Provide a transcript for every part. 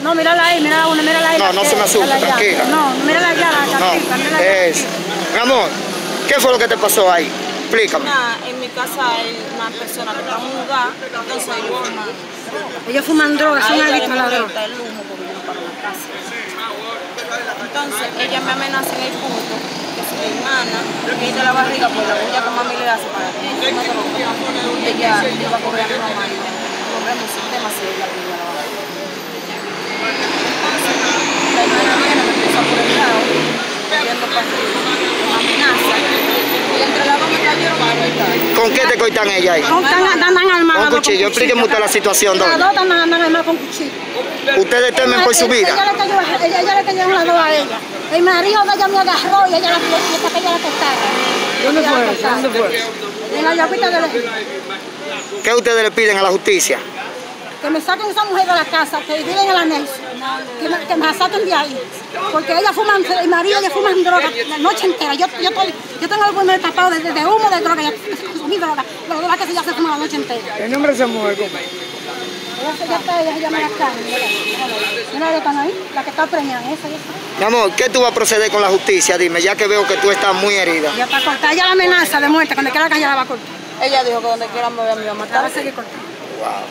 No, mírala ahí, mírala una, mírala ahí. No, no se me asusta, tranquila. No, mírala allá, No, mi amor, ¿qué fue lo que te pasó ahí? Explícame. En mi casa hay una persona que está mudada, entonces ellos fuman drogas, son adictos a la droga. el humo porque yo no paro la casa. Entonces ella me amenaza en el punto que si mi hermana me de la barriga por la bulla que mami le hace para que ella va a cobrar a mi mamá y cobramos demasiado la bulla de la barriga. Entonces la hermana mía me puso por el lado, corriendo para amenaza. Y entre las dos me cayeron a cortar. ¿Con qué te cortan ella ahí? Andan armadas. Con cuchillo. Explíqueme usted la situación, Las doña. dos andan armadas con cuchillo. ¿Ustedes temen por su vida? Ella le cayó las dos a ella. El marido de ella me agarró y ella la cortaron. ¿Dónde fue eso? ¿Dónde fue? En la llavita de la... ¿Qué ustedes le piden a la justicia? Que me saquen esa mujer de la casa, que viven en el anexo, que me la saquen de ahí. Porque ella fuma, el marido ella fuma droga la noche entera. Yo tengo el pulmón tapado de humo de droga, yo consumí droga. La droga que se ya se fuma la noche entera. ¿El nombre de esa mujer cómo? Ella se llama la carne. Mira, la están ahí, la que está preñada, esa. Mi amor, ¿qué tú vas a proceder con la justicia? Dime, ya que veo que tú estás muy herida. Ya para cortar, ella la amenaza de muerte, cuando quiera que ella la va a cortar. Ella dijo que donde quiera me vea me va a matar. Va a seguir cortando. Wow.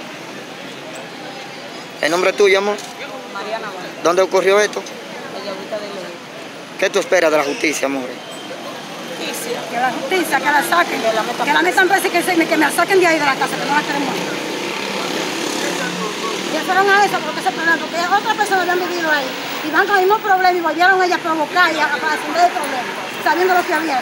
¿El nombre tuyo, amor? Mariana Vargas, ¿Dónde ocurrió esto? ella ahorita de ley. ¿Qué tú esperas de la justicia, amor? Justicia. Que la justicia, que la saquen, que la metan presa y que me la saquen de ahí de la casa, que no la queremos. Y fueron a eso, porque ese problema, porque otras personas habían vivido ahí y van con el mismo problema y volvieron ellas a provocar y a hacer el problema, sabiendo lo que había.